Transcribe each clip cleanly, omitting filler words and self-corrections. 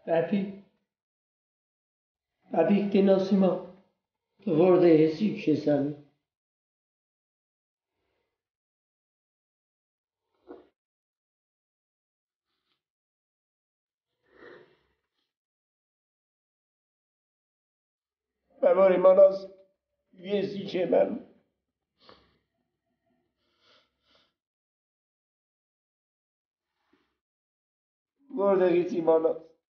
Papi tenasima vorde hesi kşesani. Memori manas yesi çemen. Vorde hesi manas.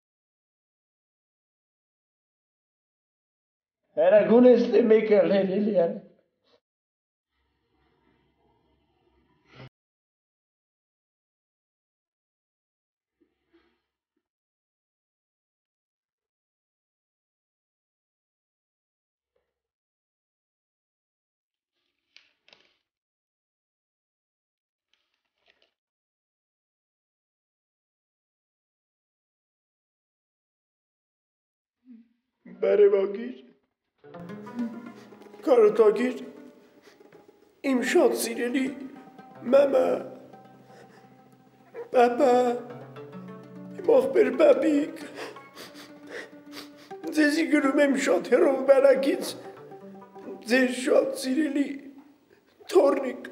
Era gunesle mekel yani. Բարևագիր, կարոտագիր, իմ շատ սիրելի մամա, պապա, իմ աղբեր պապիկ, ձեզի գրում եմ շատ հեռով բանակից, ձեր շատ սիրելի թորնիկ,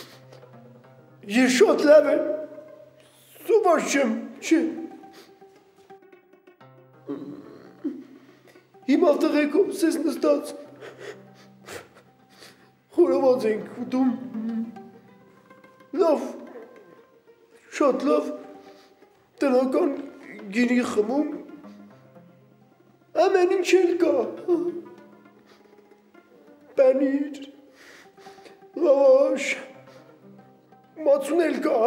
ես շատ լավ եմ, սուվաշ չեմ, չէ, Հիմա տղեկով սեզ նստած խորոված ենք ուտում, լավ, շատ լավ, տնական գինի խմում, ամեն ինչ էլ կա, պանիր, լավաշ, մածուն էլ կա,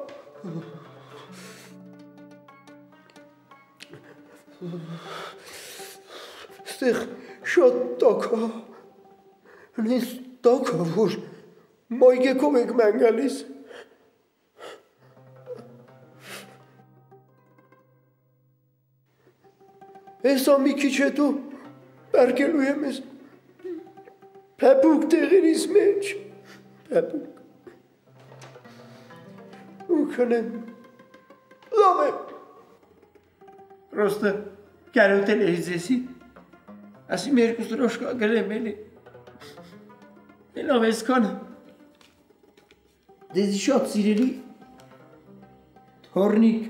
Ստեղ շատ տաք է, նես տաք է, որ մայգեկով ենք մեն գալիս։ Հեսա մի քիչ հետո պարկելու եմ ես պեպուկ տեղերիս մեջ, պեպուկ։ Ու քնեմ, լավ է։ Պրոստը գարոտել է զեսի, ասի մերկուս ռոշկա գրեմ էլի, Լավ ես կան, դեզի շատ սիրելի թորնիկ,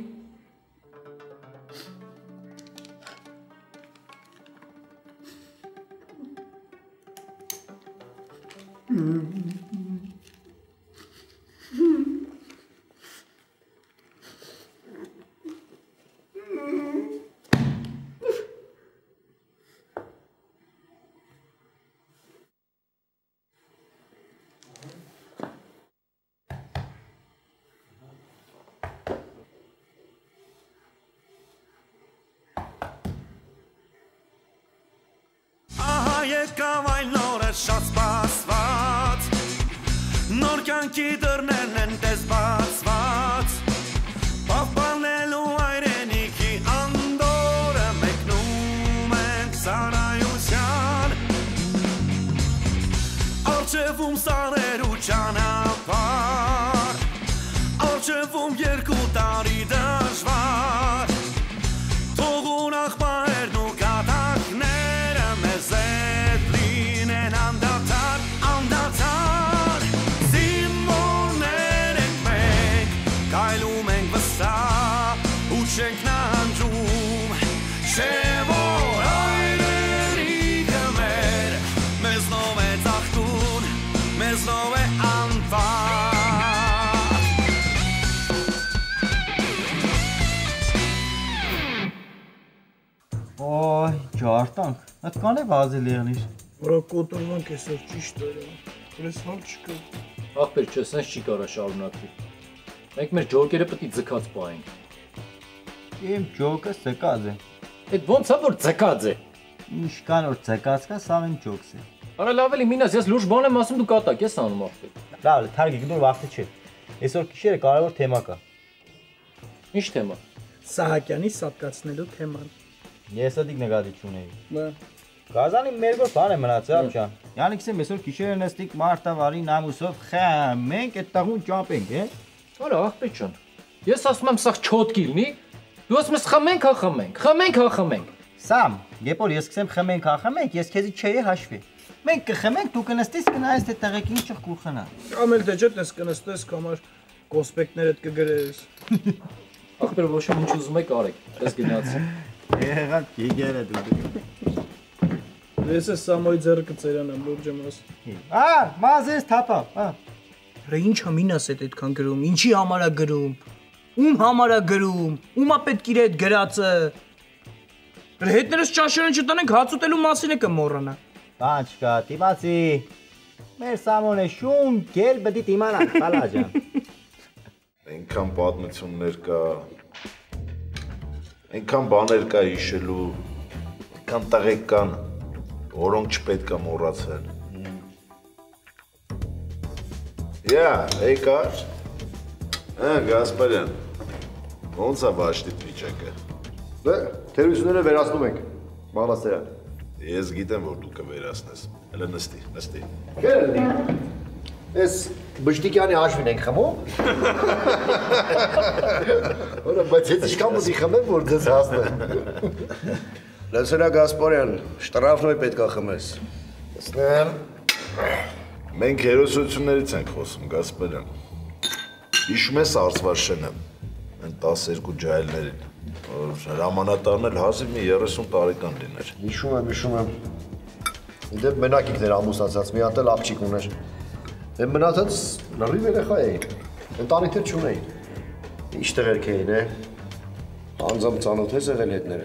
Եկավ այլ նորը շատ սպասված Նոր կյանքի դռներն են տես բացված Պահպանելու այրենիքի անդորը մեկնում ենք սարայության Արջևում սարերու ճանապար Արջևում երկու տարի դժվար Թողուն աղբայրն ու կատակները մեզ Չենք նանջում, չէ որ այրերիքը մեր Մեզնով է ծաղկուն, մեզնով է անվար Ոյ, ջարտանք, այդ կան է վազել եղնիր Որա կոտորվանք էսր ճիշտ էր, որես հալ չկա Աղբեր չէ, սենց չի կարա շարունակվի Մենք մեր ջորկերը պտի ձգած պայենք Իմ ջոկը ձկած է Էդ ոնց է որ ձգած է Ինչքան որ ձկած կա, սա են ջոկս է Արա լավ էլի մինաս, ես լուրջ բան եմ ասում դու կատակ ես անում աղբեր Լավ, թարգիկ դուր վաղթը չէ Այսօր կիշերը կարևոր թեմա կա Ինչ թեմա Սահակյանի սատկացնելու թեման Ես ադիկ նկատի չունեի Գազանի մեր գոր բան է մնացել ապչան Յանիքս եմ այսօր կիշերը նստիկ մարտավարի նամուսով մենք այդ տաղուն ճապենք Արա աղբեր ջան Ես ասում եմ սաղ չոտկի լինի Դու ասում ես խմենք, հա խմենք, խմենք, հա խմենք։ Սամ, երբ որ ես սկսեմ խմենք, հա խմենք, ես քեզի չէի հաշվի։ Մենք կխմենք, դու կնստես կնայես թե տեղեքին ինչ կուխնա։ Ամել դե ջետ ես կնստես կամար կոսպեկներդ կգրես։ Ախպեր ոչ ինչ ուզում եք արեք, ես գնացի։ Եղավ գիգերը դու։ Ես է Սամոյի ձեռը կծերանամ, լուրջ եմ ասում։ Մազես թափա, Հրե ինչ ամինաս է այդքան գրում, ինչի համար է գրում, ում համար է գրում, ումա պետք իր այդ գրածը։ Հրե հետներս ճաշարան չտանենք հաց ուտելու մասին է կմոռանա։ Բան չկա, դիմացի։ Մեր Սամոնը շուն գել բդի դիմանա, խալա ջան։ Այնքան պատմություններ կա, այնքան բաներ կա հիշելու, այնքան տղեկ կան, որոնք չպետք է մոռացել։ Եկար։ Գասպարյան, ոնց է բաշտիտ վիճակը։ Դե, թերությունները վերացնում ենք, մաղնասերան։ Ես գիտեմ, որ դու կվերացնես, հələ նստի։ Կերելի, ես բժտիկյանի հաշվին ենք խմում։ Որը, բայց ես իշկան մուզի խմեմ, որ ձեզ հասնեմ։ Լսերա Գասպարյան, շտրաֆնոյ պետք է խմես։ Սնեմ։ Մենք հերոսություններից ենք խոսում, Գասպարյան։ Հիշում ես Արծվաշենը, այն 12 ջահելներին, որ հրամանատարն էլ հազիվ մի 30 տարեկան լիներ։ Հիշում եմ։ Դեպ մենակ ինքներ ամուսնացած, մի հատ էլ աղջիկ ուներ։ Դե մնացած լրիվ երեխա էին, ընտանիքներ չունեին։ Ինչ տղերք էին, Անձամբ ծանոթ ես եղել հետները։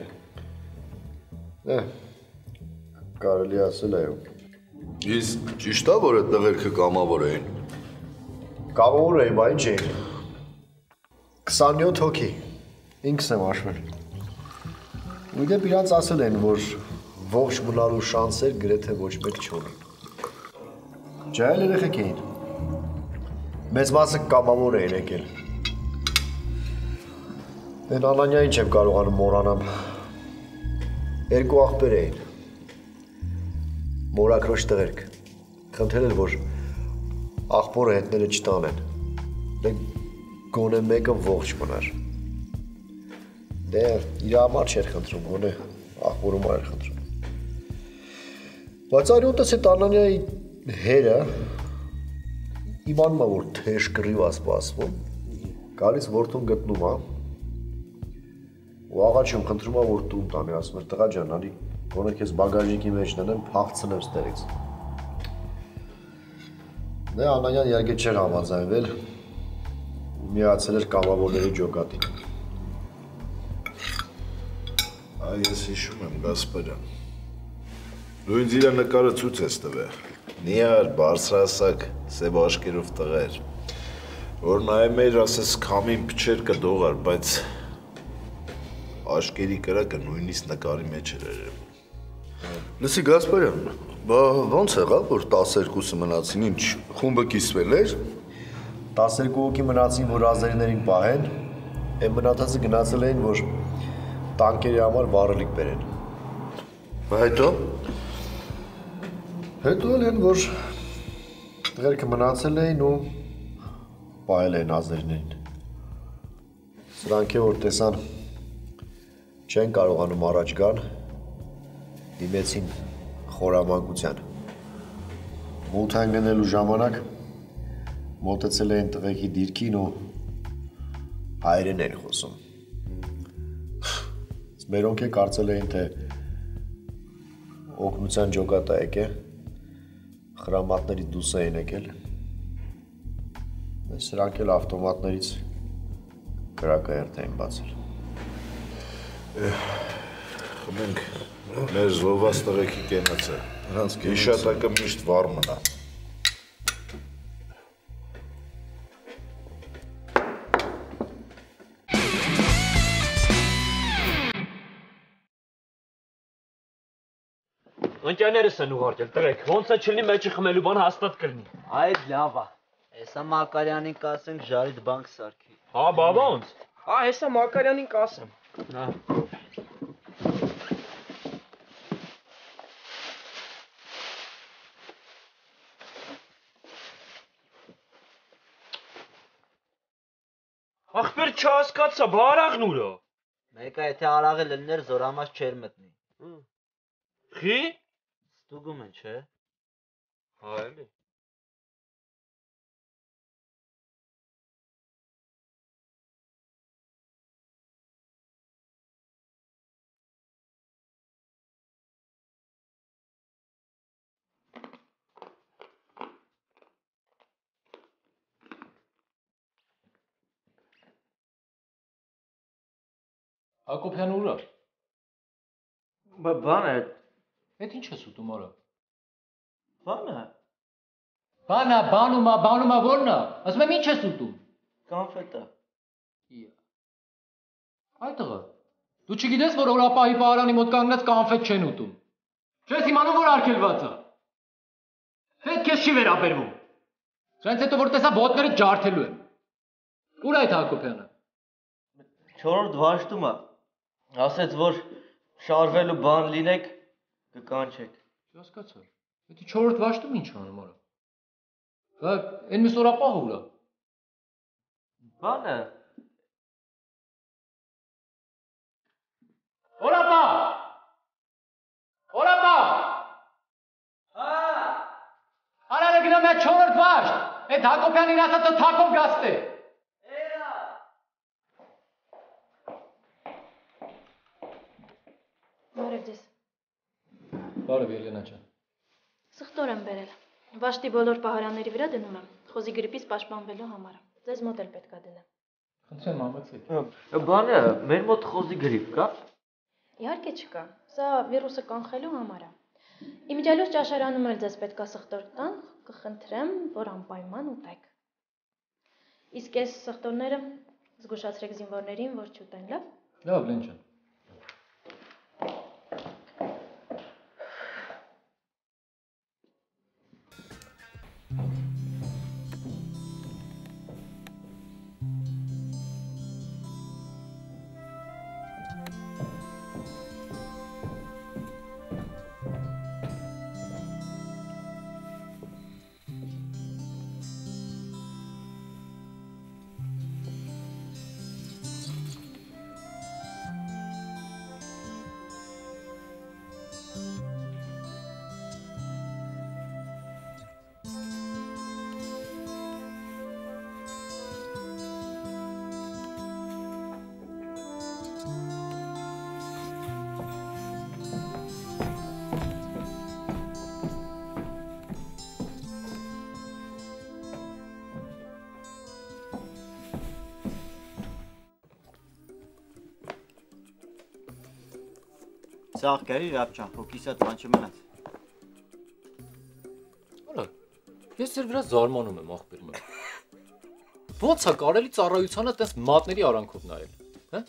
Կարելի ասել այո։ Իսկ ճիշտ է, որ այդ տղերքը կամավոր էին։ Կամավոր էին, բա ինչ էին։ 27 հոգի, ինքս եմ հաշվել։ Ու դեպ իրանց ասել են, որ ողջ մնալու շանսեր գրեթե ոչ մեկ չունի։ Ջահել երեխեք էին։ Մեծ մասը կամավոր էին եկել։ Են Անանյային չեմ կարողանում մոռանամ։ Երկու աղբեր էին։ Մորակրոշ տղերք։ Խնդրել էր, որ աղբորը հետները չտանեն։ Դե գոնե մեկը ողջ մնար։ Դե իր համար չէր խնդրում, գոնե աղբորում էր խնդրում։ Բայց այրոտս այդ Անանյայի հերը իմանում է, որ թեժ կռիվ է սպասվում, գալիս որդուն գտնում է, ու աղաչում խնդրում է, որ տուն տանի, ասում էր, տղա ջան, արի, գոնե քեզ բագաժիկի մեջ դնեմ, փախցնեմ ստեղից։ Դե Անանյան իհարկե չէր համաձայնվել, ու միացել էր կամավորների ջոկատին։ Այ ես հիշում եմ, Գասպարյան։ Դու ինձ իր նկարը ցույց ես տվել։ Նիար, բարձրահասակ, սև աշկերով տղեր, որ նայում էր, ասես քամին փչեր կդողար, բայց աշկերի կրակը նույնիսկ նկարի մեջ էր երևում։ Լսի Գասպարյան, բա ոնց եղավ, որ 12-ը մնացին, ինչ խումբը կիսվել էր։ 12 հոգի մնացին, որ ազերիներին պահեն, այն մնացածը գնացել էին, որ տանկերի համար վառելիք բերեն։ Բա հետո։ Հետո էլ են, որ տղերքը մնացել էին ու պահել էին ազերիներին։ Սրանք է, որ տեսան չեն կարողանում առաջ գան, դիմեցին խորամանկության։ Մութ հանգնելու ժամանակ մոտեցել էին տղեկի դիրքին ու հայերեն են խոսում։ Մերոնք է կարծել էին, թե օգնության ջոկատ է եկել, խրամատների դուս էին եկել։ Սրանք էլ ավտոմատներից կրակահերթ էին բացել։ Մենք մեր զոհված տղեկի կենաց է, հիշատակը միշտ վառ մնա։ Ընկերներս են ուղարկել, տղեկ, ոնց է չլինի մեջը խմելու բան հաստատ կլինի։ Այդ լավ է։ Հեսա Մակարյանին կասենք ժարիդ բանկ սարքի։ Հա, բա ոնց։ Հա, հեսա Մակարյանին կասեմ։ Հա։ Ախպեր չհասկացա, բարաղն ուրա։ Մեկը եթե արաղը լիներ զորամաս չեր մտնի։ Խի։ Ստուգում են, չէ։ Հա էլի։ Հակոբյան ուրա։ Բան է։ Էդ ինչ ես ուտում արա։ Բան է։ Բանումա որնա։ Ասում եմ ինչ ես ուտում։ Կոնֆետը։ Այ տղա։ Դու չգիտես որ օրապահի պահարանի մոտ կանգնած կոնֆետ չեն ուտում։ Չես իմանում որ արգելված է։ Պետք է չի վերաբերվում։ Սրանց հետո որ տեսա բոտները ջարդելու եմ։ Ուր այդ Հակոբյանը։ 4-րդ դաշտում է։ Ասեց որ շարվելու բան լինեք կկանչեք։ Չհասկացա։ Դա 4-րդ դաշտում ինչ անում արա։ Հա, այն մյուս օրապահը ուրա։ Բան է։ Օրապահ։ Հա։ Արարը գնա մեր 4-րդ դաշտ։ Այդ Հակոբյանին ասած թակով գաստե։ Բարև ձեզ։ Բարև Ելենա ջան։ Սխտոր եմ բերել։ Վաշտի բոլոր պահարանների վրա դնում եմ, խոզի գրիպից պաշտպանվելու համար։ Ձեզ մոտ էլ պետք է դնեմ։ Խնդրեմ համեցեք։ Բան է, մեր մոտ խոզի գրիպ կա։ Իհարկե չկա։ Սա վիրուսը կանխելու համար է։ Իմիջիալոց ճաշարանում էլ ձեզ պետք է սխտոր տան, կխնդրեմ, որ անպայման ուտեք։ Իսկ այս սխտորները զգուշացրեք զինվորներին, որ չուտեն, լավ։ Լավ, Լեն ջան։ Սաղ գերի Ռապչան, հոգիսատ բան չմնաց։ Արա, ես ձեր վրա զարմանում եմ աղբեր մը։ Ոնց է կարելի ծառայությանը տես մատների արանքով նայել, հա?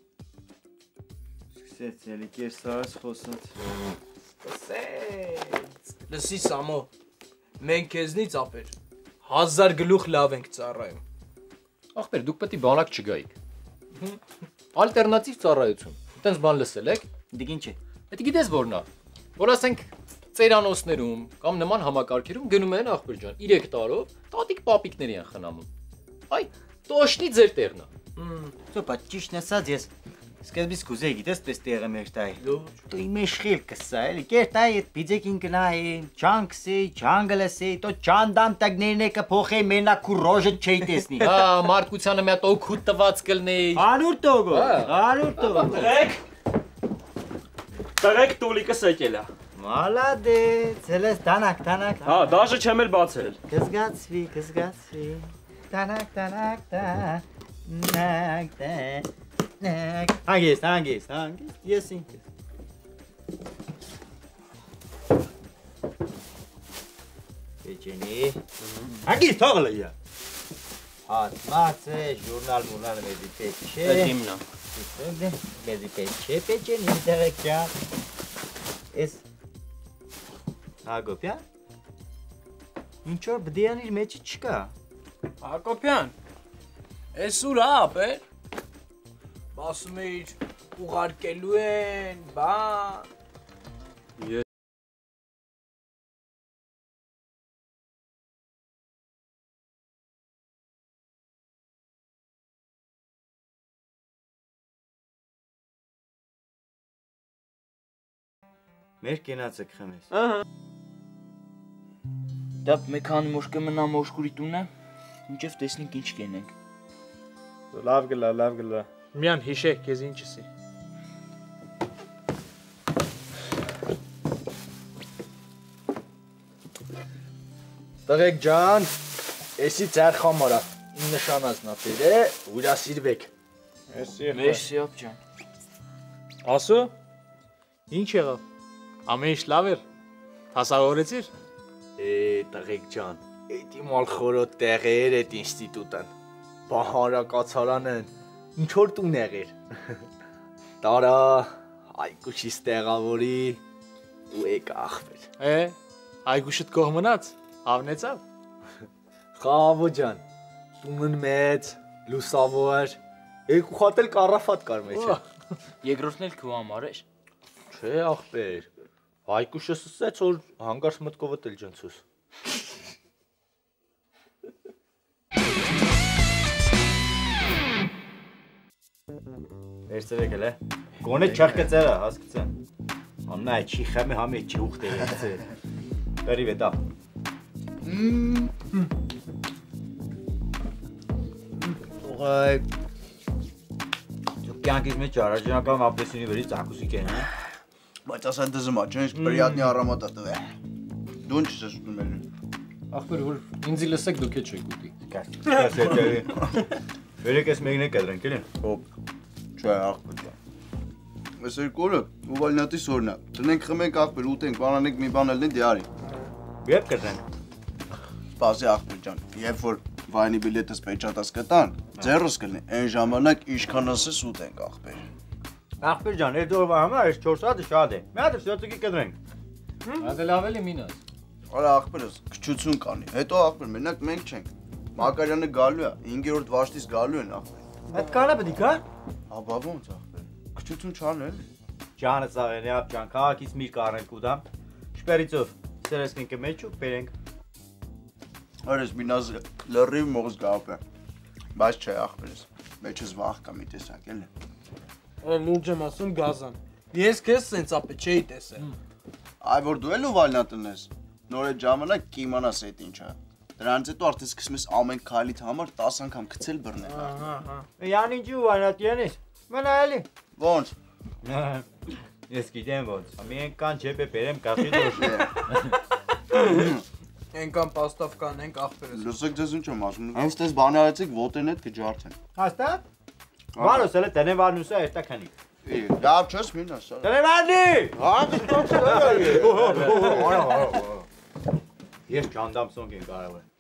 Սկսեց էլի կերսարած խոսած։ Սկսեց։ Լսի Սամո, մենք քեզնից ապեր 1000 գլուխ լավ ենք ծառայում։ Աղբեր, դուք պետք է բանակ չգայիք։ Ալտերնատիվ ծառայություն։ Տենց բան լսել եք։ Դիք ինչ է։ Պետք է գիտես որն է։ Որ ասենք ծերանոցներում կամ նման համակարգերում գնում են աղբեր ջան 3 տարով տատիկ պապիկների են խնամում։ Այ, տոշնի ձեր տեղն է։ Սոպա ճիշտն ասած ես սկզբից կուզեի գիտես պես տեղը մեր տայի։ Դու իմ իշխիլ կսա էլի կերտայի այդ բիձեկին կնայի, չանքսի, չանգլսի, տո չանդամ տագներն է կփոխեի մենակ ու ռոժը չէի տեսնի։ Հա, մարդկությանը մի հատ օգուտ տված կլնի։ 100 տոգո, 100 տոգո։ Տղեկ տուլիկը սեկել է։ Մալադեց, հելես տանակ։ Հա, դաժը չեմ էլ բացել։ Կզգացվի։ Տանակ։ Հանգիստ, ես ինքս։ Պեչենի։ Հանգիստ թողլը յա։ Հատմաց է, ժուրնալ մեզի պետ չէ։ Պետիմնա։ Մեզի պետ չէ, պեչենի դեղեք ճան։ Ես Հակոբյան, ինչ-որ բդիանիր մեջի չկա։ Հակոբյան, ես ուր ապեր։ Ասում էիր ուղարկելու են, բան։ Մեր կենացը կխմես։ Դա մեկ քանի մոշ կմնա մոշկուրի տունը, ինչև տեսնենք ինչ կենենք։ Լավ գլա։ Միան հիշեք, քեզ ինչսի։ Տղեկ ջան, էսի ձեր խամարա, իմ նշանածնապեր է, ուրասիրվեք։ Մերսի ափջան։ Ասո, ինչ եղավ։ Ամեն ինչ լավ էր։ Հասարորեցիր։ Տղեկ ջան, էդի մալ խորոտ տեղեր էդ ինստիտուտն, բահարակացարանն, ինչ որ տուն եղեր։ Տարա, այգուշիս տեղավորի ու եկ աղբեր։ Այգուշիդ կողմնաց, ավնեցավ։ Խավո ջան, տունն մեծ, լուսավոր, երկու խատել կարաֆատ կար մեջը։ Երկրորդն էլ քո համար էր։ Չէ աղբեր, այգուշս ասեց, որ հանգարց մտքով էլ ջնցուս։ Վերցրեք էլ է։ Գոնե չարկեցերը, հասկացան։ Ամնա է չի խեմի համի չի ուխտ է վերցրել։ Բերի վետա։ Ուղայ։ Դու կյանքից մեջ առաջնական ապեսինի վերից ակուսիկ են, հա։ Բայց ասան դզմա, չէ՞, պրիատնի առամատա տվե։ Դու ինչ ես ուտում ել։ Ախպեր, որ ինձի լսեք դուք էլ չեք ուտի։ Վերեք ես մեկն է կադրենք, էլի։ Հոպ։ Չէ, աղբեր ջան։ Այս երկորը ու վալնատի սորնա։ Տնենք խմենք աղբեր, ուտենք, բանանենք մի բան ելնեն դե արի։ Երբ կտրենք։ Սպասի աղբեր ջան, երբ որ վայնի բիլետս պեչատած կտան, ձեռս կլինի, այն ժամանակ ինչքան ասես ուտենք աղբեր։ Ախպեր ջան, այդ օրվա համար այս 4 հատը շատ է։ Մի հատ սոցիկի կտրենք։ Հա լավ էլի մինաս։ Արա աղբերս, քչություն կանի։ Հետո աղբեր, մենակ մենք չենք։ Մակարյանը գալու է, 5-րդ վաշտից գալու են աղբեր։ Այդ կանա պետք է, հա։ Աբա ոնց աղբեր։ Քչություն չանել։ Ջանը ծաղենի ապ ջան, քաղաքից մի կարենք ուտամ։ Շպերիցով սերեսքին կմեջու բերենք։ Արես մինաս լրիվ մողս գապը։ Բայց չէ աղբերս, մեջս վախ կա մի տեսակ էլի։ Լուրջ եմ ասում գազան։ Ես քեզ սենց ապե չէի տեսել։ Այ որ դու էլ ու վալնատն ես։ Նոր այդ ժամանակ կիմանաս այդ ինչա։ Դրանից հետո արդեն սկսում ես ամեն քայլիդ համար 10 անգամ գցել բռնել։ Ահա։ Յան ինչի ու վայնատ յանես։ Մնա էլի։ Ոնց։ Ես գիտեմ ոնց։ Ամեն կան ջեպե բերեմ կախի դոշ։ Ենքան պաստավ կանենք աղբերս։ Լսեք ձեզ ինչ եմ ասում։ Հենց դες բան արեցիք ոտեն հետ կջարդեն։ Հաստատ։ Վարոս էլ տնեվարնուսը երտականի։ Լավ չես մինաս։ Տնեվարնի։ Հա, Ես ճանդամ սոնգ են կարող է։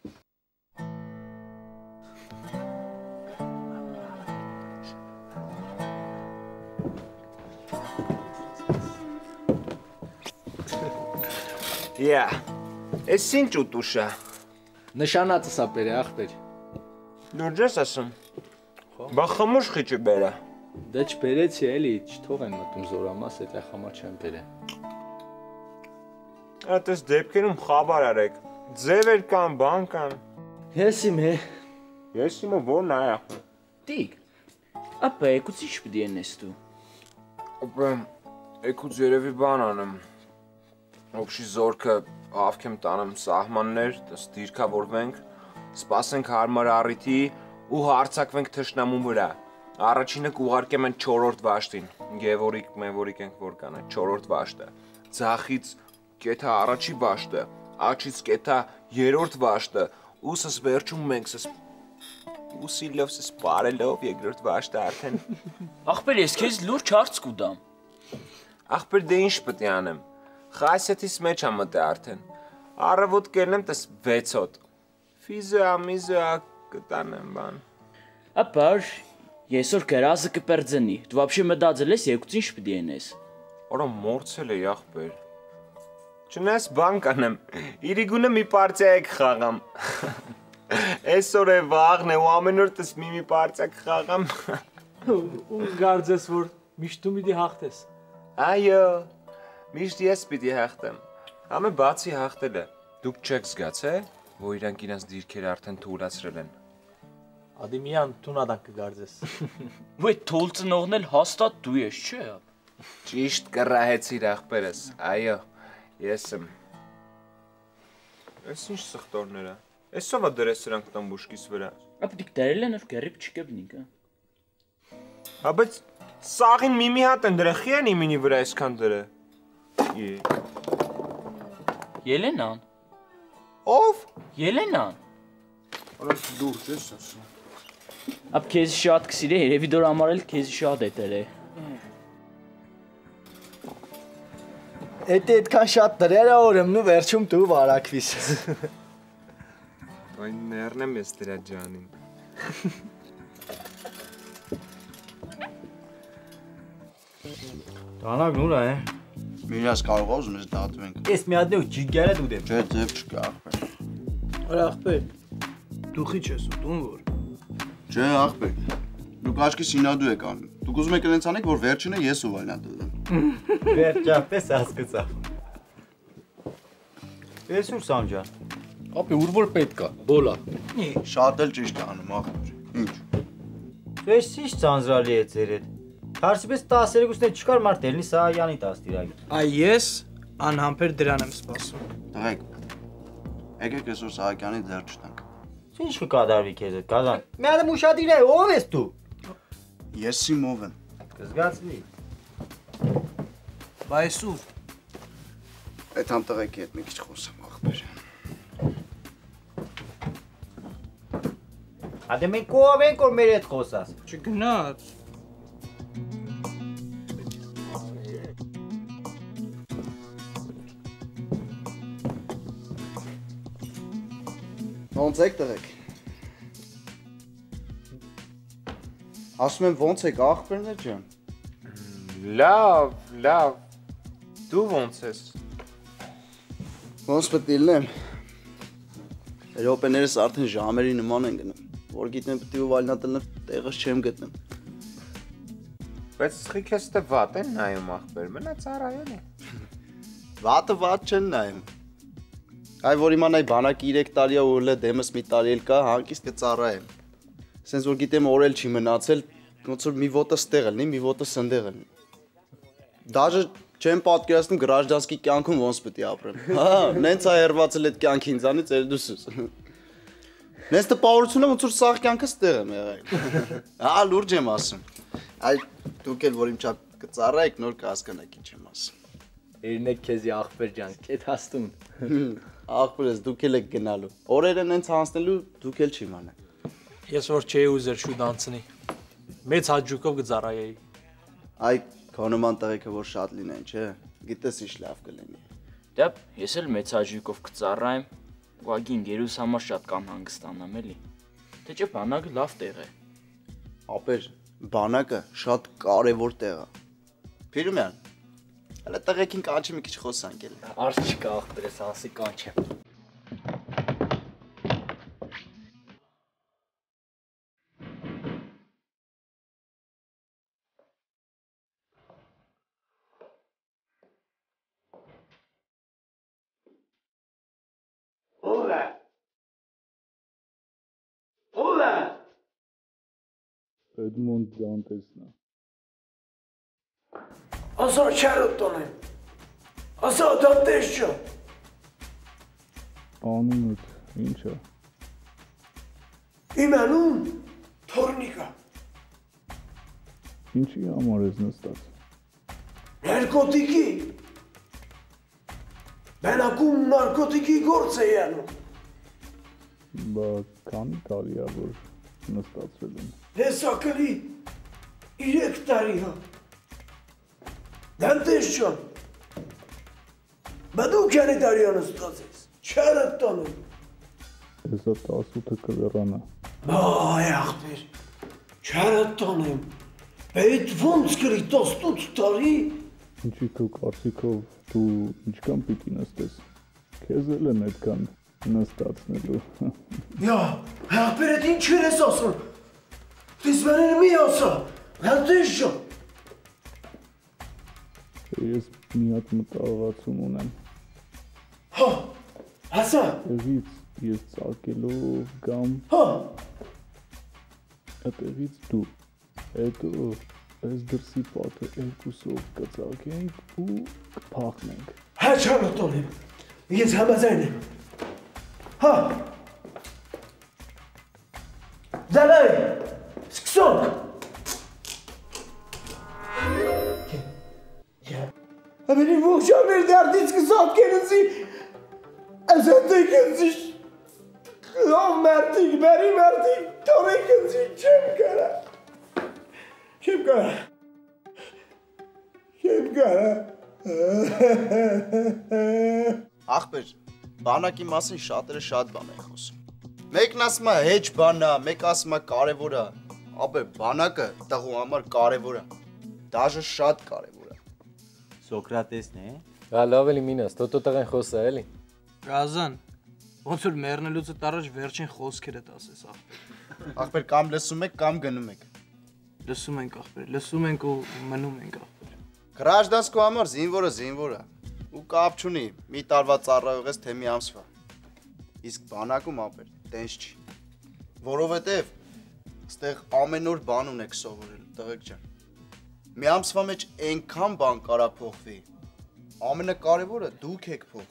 Ես ինչ ուտուշա։ Նշանածս ապեր է աղբեր։ Լուրջ ես ասում։ Բա խմուշ խիճի բերա։ Դա չբերեցի էլի, չթող են մտում զորամաս, այդ խամա չեն բերե։ Այդպես դեպքերում խաբար արեք։ Ձևեր կան, բան կան։ Ես իմ է։ Ես իմը որն այ աղբեր։ Տիկ։ Ապա եկուց ինչ պիտի ենես դու։ Ապա եկուց երևի բան անեմ։ Օբշի զորքը ավքեմ տանեմ սահմաններ, դիրքավորվենք, սպասենք հարմար առիթի ու հարցակվենք թշնամու վրա։ Առաջինը կուղարկեմ են 4-րդ վաշտին, Գևորիկ, Մևորիկ ենք որ կան, 4-րդ վաշտը, ձախից կետա առաջի վաշտը, աչից կետա 3-րդ վաշտը, ուսս վերջում մենք սս ուսիլով սս բարելով 2-րդ վաշտը արդեն։ Ախպեր ես քեզ լուրջ հարց կուտամ։ Ախպեր դե ինչ պետք է անեմ։ Խասյաթիս մեջ եմ մտե արդեն։ Առավոտ կելնեմ տես 6 հոտ։ Ֆիզա, միզա կտանեմ բան։ Ապար Եսօր գրազը կպերձնի, դու вообще մտածել ես եկուց ինչ պիտի ենես։ Օրա մորցել է ախպեր։ Չնայած բան կանեմ, իրիգունը մի պարտիա եք խաղամ։ Այսօր է վաղն է ու ամեն օր տես մի պարտիա կխաղամ։ Ու գարձես որ միշտ դու պիտի հաղթես։ Այո, միշտ ես պիտի հաղթեմ։ Ամեն բացի հաղթել է։ Դուք չեք զգացել, որ իրանք իրենց դիրքերը արդեն թուլացրել են։ Ադիմյան տունադան կգարձես։ Ու այդ թոլ ծնողն էլ հաստատ դու ես, չէ՞։ Ճիշտ կռահեցիր ախպերս, այո, ես եմ։ Ես ինչ սխտորներ է, ես ով է դրես սրանք տամբուշկիս վրա։ Ապետիկ դարել են, որ գերիպ չկեբնիկը։ Բայց սաղին միմի հատ են դրը, խի են իմինի վրա այսքան դրը։ Ելենան։ Ով? Ելենան։ Արաս դուրս ես ասում։ Ապ քեզ շատ կսիրե, երևի դոր ամարել քեզ շատ էտեր է։ Էտի այդքան շատ դրեր օրեմ նու վերջում դու վարակվիս։ Այն ներնեմ ես դրա ջանին։ Տանակ նուր է։ Միրաս կարող ես մեզ դատվենք։ Ես մի հատ դու ջիգարը դու դեմ։ Չէ, ձև չկա ախպեր։ Արա ախպեր, դու խիչ ես ուտում որ։ Չէ, ախպեր, դուք աչքի սինադու եք անում։ Դուք ուզում եք այնց անեք, որ վերջինը ես ու վայնատել եմ։ Վերջապես հասկացա։ Ես ուր Սամջան։ Ապի ուր որ պետք է, բոլա։ Շատ էլ ճիշտ է անում, ախպեր։ Ինչ։ Դու ես ինչ ծանծրալի է ձեր հետ։ Հարցիպես 12-ն չկար մարդ ելնի Սահակյանի 10 տիրագի։ Այ ես անհամբեր դրան եմ սպասում։ Տղեկ, եկեք այսօր Սահակյանի ձեռ չտանք։ Ինչ կկատարվի քեզ հետ, Գազան։ Մի հատ ուշադիր է, ով ես դու։ Ես Սիմով եմ։ Կզգացվի։ Բայց ուր։ Այդ համ տղեկի հետ մի քիչ խոսեմ, ախպեր։ Հատե մենք ով ենք որ մեր հետ խոսաս։ Չգնաց։ Ոնց եք տղեկ։ Ասում եմ ոնց եք ախպերներ ջան։ Լավ, դու ոնց ես։ Ոնց պետք է լինեմ։ Ռոպեներս արդեն ժամերի նման են գնում, որ գիտեմ պետք է ու վալնատելն տեղս չեմ գտնում։ Բայց սխիքես դե վատ են նայում ախպեր, մնաց արայեն է։ Վատը վատ չեն նայում։ Այ որ իմանայ բանակի 3 տարի է ու լե դեմս մի տարի էլ կա, հանկիստ կծառայեմ։ Սենց որ գիտեմ օրել չի մնացել, ոնց որ մի ոտը ստեղ լինի, մի ոտը սնդեղ լինի։ Դաժե չեմ պատկերացնում գրաժդանսկի կյանքում ոնց պետք է ապրեմ։ Հա, նենց է հերվածել այդ կյանքի ինձանից էլ դուսս։ Նենց տպավորությունը ոնց որ սաղ կյանքը ստեղ եմ եղել։ Հա, լուրջ եմ ասում։ Այ դուք էլ որ իմ չափ կծառայեք, նոր կհասկանաք ինչ եմ ասում։ Երնեք քեզի ախպեր ջան, կետ հաստուն։ Ախպերս դուք էլ եք գնալու։ Օրերը նենց հանցնելու դուք էլ չիմանաք։ Ես որ չէի ուզեր շուտ անցնի։ Մեծ հաջուկով կծառայեի։ Այ քո նման տղեկը որ շատ լինեն, չէ։ Գիտես ինչ լավ կլինի։ Դե ես էլ մեծ հաջուկով կծառայեմ։ Ուղղակի ինգերուս համար շատ կան հանգստանամ էլի։ Թե չէ բանակը լավ տեղ է։ Ապեր, բանակը շատ կարևոր տեղ է։ Փիրումյան, հələ տղեկին կանչի մի քիչ խոսանք էլ։ Արս չկա ախպերս անսի կանչեմ։ Edmond Dantesն է։ Ասա չարոտոն եմ, ասա դատես չա։ Անունդ ինչ է։ Իմ անուն թորնիկա։ Ինչի համար ես նստած։ Նարկոտիկի։ Բանակում նարկոտիկի գործ է անում։ Բա քանի տարի է որ նստածվել եմ։ Հեսակլի 3 տարի հա։ Դանտես չան։ Բա դու քանի տարի անստած ես։ Չարոտոն եմ։ Հեսա 18 կլերանա։ Այ ախպեր, չարոտոն եմ։ Այդ ոնց կրի 18 տարի։ Ինչի քո կարծիքով դու ինչքան պիտի նստես։ Քեզ էլ եմ այդքան նստածնելու։ Յա, ախպեր այդ ինչ ես ասում։ Դες բաները մի ասա։ Դանտես չան։ Ես մի հատ մտահղացում ունեմ։ Հա, ասա։ Տեղից ես ծաղկելով կամ։ Հա։ Այդտեղից դու, հետո այս դրսի պատը երկուսով կծակենք ու կփախնենք։ Հա Չարլոտոնի, ես համաձայն եմ։ Հա։ Դալայ, սկսոնք։ Ամենի ողջաներ դարդից կսատ կենցի, ասատե կենցի, ով մարտիկ, բերի մարտիկ, տորե կենցի, չեմ կարա, Ախպեր, բանակի մասին շատերը շատ բան են խոսում։ Մեկն ասում է հեչ բան է, մեկ ասում է կարևոր է, ապե բանակը տղու համար կարևոր է, դաժե շատ կարևոր է։ Սոկրատեսն է։ Հա լավ էլի մինաս, տոտո տղեն խոսա էլի։ Գազան, ոնց որ մեռնելուց առաջ վերջին խոսքերդ ասես ախպեր։ Ախպեր կամ լսում եք կամ գնում եք։ Լսում ենք ախպեր, լսում ենք ու մնում ենք ախպեր։ Գրաժդանսկու համար զինվորը է, ու կապ չունի, մի տարվա ծառայող ես թե մի ամսվա։ Իսկ բանակում ապեր, տենց չի։ Որովհետև ստեղ ամեն օր բան ունեք սովորել, տղեկ ջան։ Մի ամսվա մեջ այնքան բան կարա փոխվի։ Ամենակարևորը դուք եք փոխվում։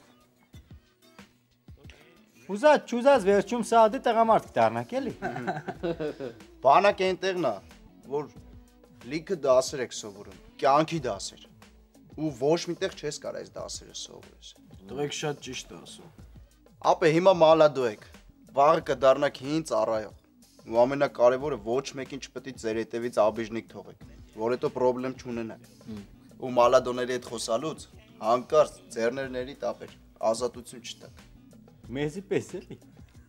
Ուզած չուզած վերջում սա դե տղամարդ կդառնաք էլի։ Բանակ այնտեղն է, որ լիքը դասեր եք սովորում, կյանքի դասեր։ Ու ոչ միտեղ չես կարող այս դասերը սովորես։ Տղեկ շատ ճիշտ է ասում։ Ապե հիմա մալադո եք, վաղը կդառնաք հին ծառայող։ Ու ամենակարևորը ոչ մեկին չպետք է ձեր հետևից աբիժնիկ թողեք, որ հետո խնդրեմ չունենաք։ Ու մալադոների հետ խոսալուց հանկարծ ձեռներների տապեր, ազատություն չտաք։ Մեզի պես էլի։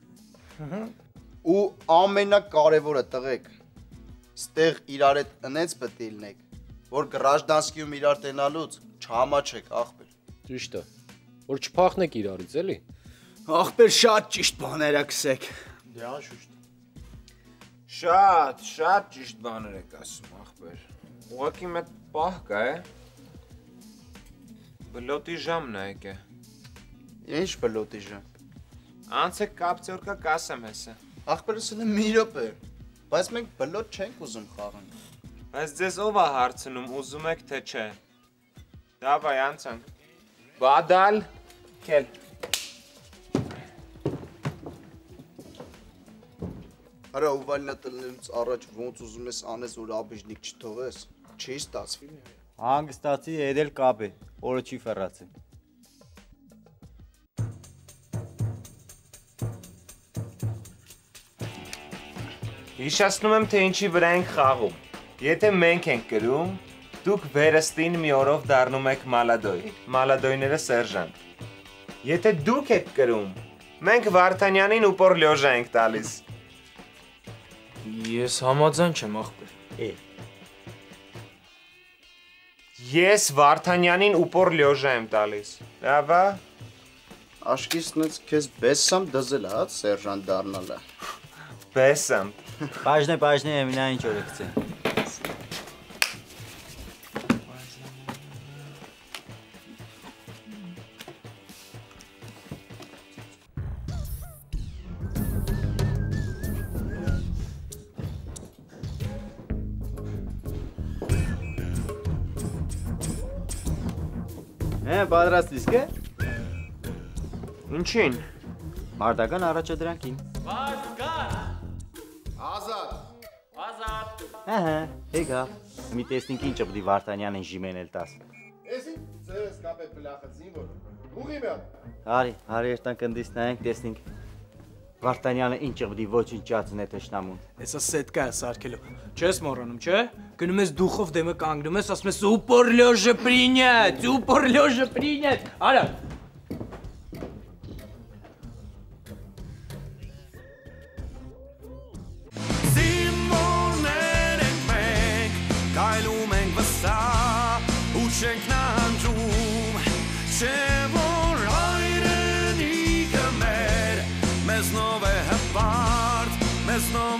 Ու ամենակարևորը տղեկ, ստեղ իրար հետ ընեց պետք է լինեք, որ գրաժդանսկիում իրար տենալուց չհամաչեք ախպեր։ Ճիշտ է, որ չփախնեք իրարից էլի։ Ախպեր շատ ճիշտ բաներ ակսեք։ Դե անշուշտ։ Շատ ճիշտ բաներ եք ասում, ախպեր։ Ուղղակի մեծ պահ կա է։ Բլոտի ժամն է եկե։ Ինչ բլոտի ժամ։ Անցեք կապցորկա կասեմ հեսը։ Ախպերս էլ մի րոպե։ Բայց մենք բլոտ չենք ուզում խաղանք։ Բայց ձեզ ով է հարցնում, ուզում եք թե չէ։ Դավայ անցանք։ Բադալ, քել։ Արա ուվալնա տնելուց առաջ ոնց ուզում ես անես, որ աբիժնիկ չթողես, չի ստացվի։ Հանգստացի էդել կապ է, օրը չի ֆեռացել։ Հիշացնում եմ, թե ինչի վրա ենք խաղում։ Եթե մենք ենք կրում, դուք վերստին մի օրով դառնում եք մալադոյ, մալադոյները սերժանտ։ Եթե դուք եք կրում, մենք Վարդանյանին ուպոր լյոժա ենք տալիս։ Ես համաձայն չեմ ախպեր։ Ես Վարդանյանին ուպոր լյոժա եմ տալիս։ Լավա։ Աշկիսնից քեզ բեսամ դզել հա սերժանտ դառնալը։ Բեսամ։ Բաժնե, մինա ինչ օր եկցե։ Պատրաստ իսկ է։ Ինչին։ Մարտական առաջադրանքին։ Ազատ։ Ահա, եկա։ Մի տեսնենք ինչ պիտի Վարդանյանին ժիմենել տաս։ Էսի ձեզ կապե բլախը զինվոր։ Ուղի մա։ Հարի երտան կնդից նայենք տեսնենք Վարդանյանը ինչ պիտի ոչնչացնե թշնամուն։ Էսա սետկա է սարքելու։ Չես մոռանում, չէ։ Գնում ես դուխով դեմը կանգնում ես, ասում ես упор лёжа принять, упор лёжа принять։ Արա։ Զինվորներ ենք մենք, կայլում ենք վսա, ու չենք նահանջում, չէ որ հայրենիքը մեր, մեզնով է հպարտ, մեզնով